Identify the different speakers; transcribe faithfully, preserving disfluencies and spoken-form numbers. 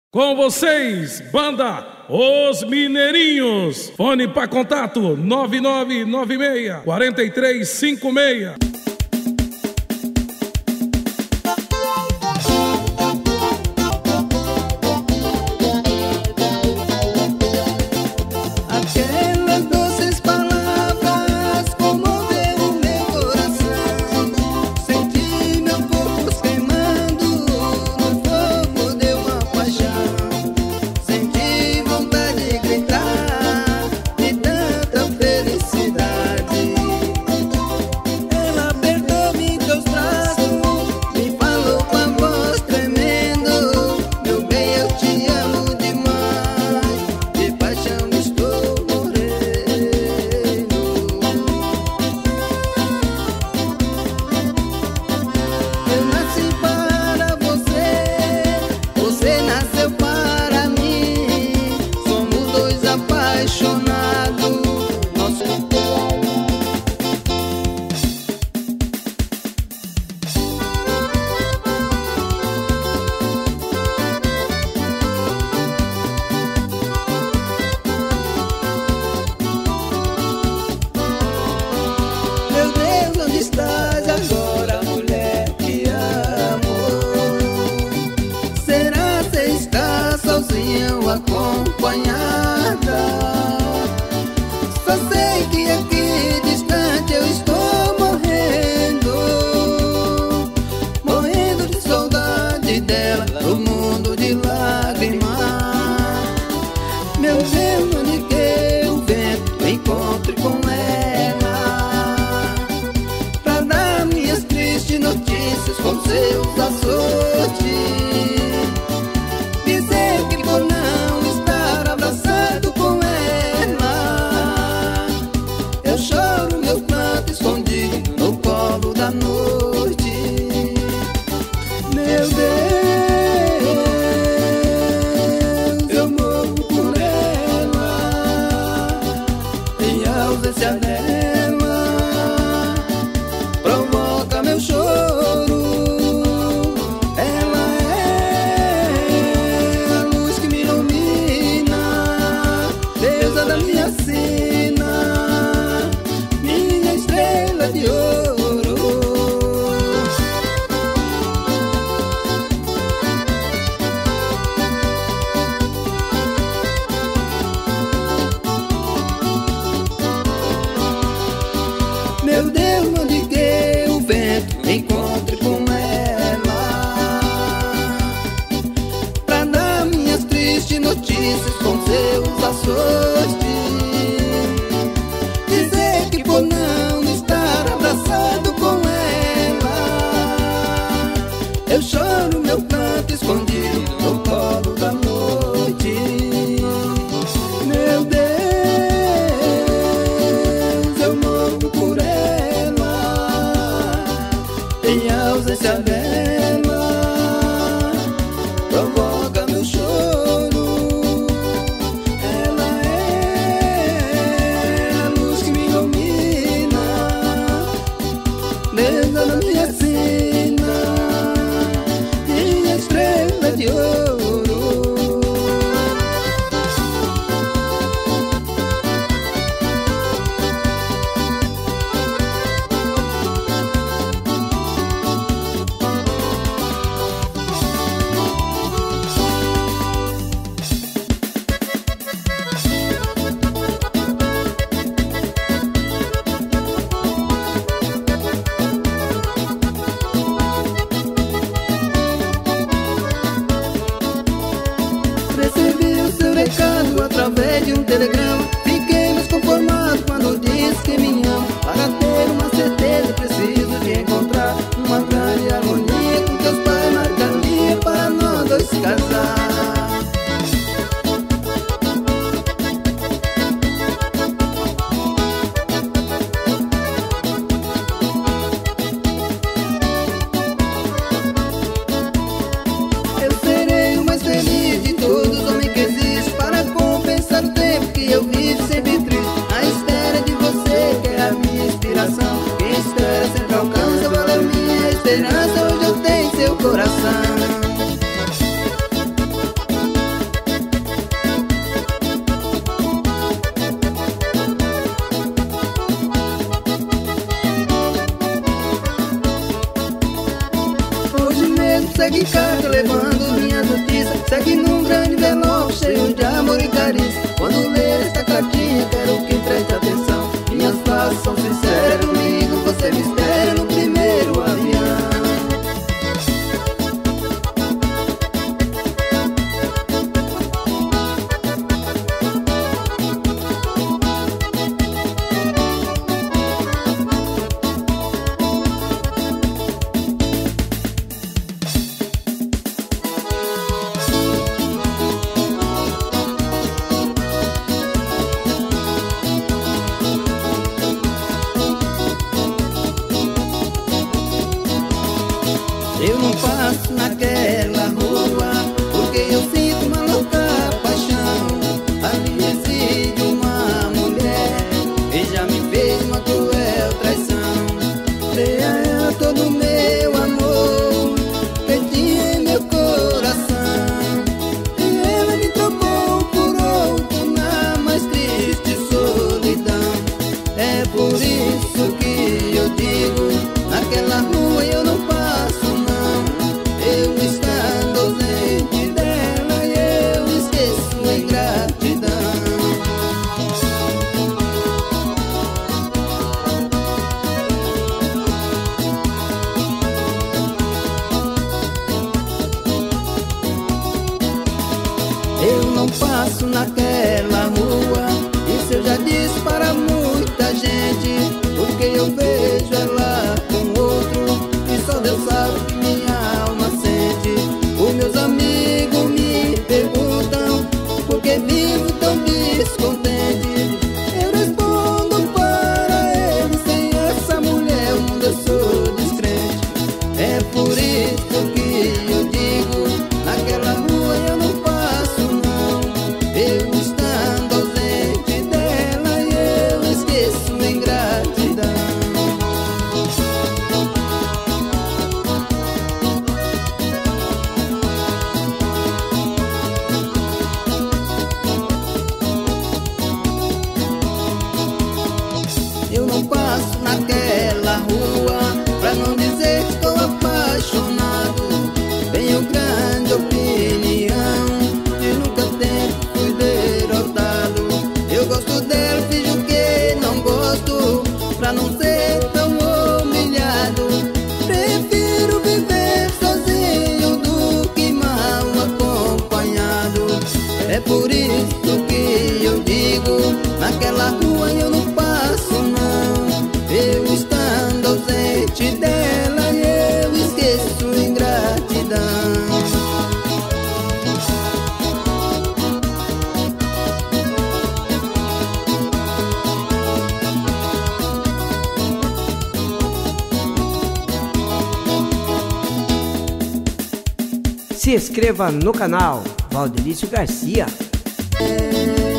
Speaker 1: Com vocês, banda Os Mineirinhos. Fone para contato nove nove nove seis, quatro três cinco seis.
Speaker 2: Acompanhada, só sei que aqui distante eu estou morrendo, morrendo de saudade dela, do mundo de lágrimas. Meu Deus, onde que o vento me encontre com ela, pra dar minhas tristes notícias com seus açoites. Provoca meu choro. Ela é a luz que me ilumina, deusa da minha sina, minha estrela de ouro. Meu Deus, onde que o vento me encontre com ela, pra dar minhas tristes notícias com seus açoites. Dizer que por não estar abraçado com ela, eu choro meu canto escondido no colo da noite. Meu Deus, em ausência dela, provoca meu choro. Ela é a luz que me ilumina, deusa da minha sina, minha estrela de ouro. Recebi o seu recado através de um telegrama. Fiquei mais conformado quando disse que me ama. Para ter uma certeza preciso de encontrar uma grande harmonia com teus pais, marcaria para nós dois se casar. Eu serei o mais feliz de todos os homens que existem, para compensar o tempo que eu vivo sem segue num grande envelope cheio de amor e carinho. Quando ler esta cartinha quero que preste atenção. Minhas frases são sinceras, comigo você me espera no primeiro avião. Eu não passo naquela rua porque eu sinto uma louca paixão. Ali existe uma mulher que já me fez uma cruel traição. Dei a ela todo o meu amor, perdi em meu coração, e ela me trocou por outro na mais triste solidão. É por isso que eu digo, naquela rua eu não passo. Eu estando ausente dela, eu esqueço a ingratidão. Eu não passo naquela rua, isso eu já disse para muita gente, porque eu vejo ela com outro e só Deus sabe que minha alma sente. Os meus amigos me perguntam por que vivo tão descontente. Eu respondo para eles, sem essa mulher o mundo eu sou descrente. É por isso que eu digo, naquela rua eu não passo não. Eu estando ausente dela, eu esqueço a ingratidão. Eu não passo naquela rua pra não dizer que estou apaixonado. Tenho grande opinião e nunca tempo fui derrotado. Eu gosto dela, finjo que não gosto, pra não ser tão humilhado. Prefiro viver sozinho do que mal acompanhado. É por isso que eu digo, naquela rua eu não passo não. Eu estando ausente dela, eu esqueço a ingratidão.
Speaker 3: Se inscreva no canal Valdelício Garcia.
Speaker 2: É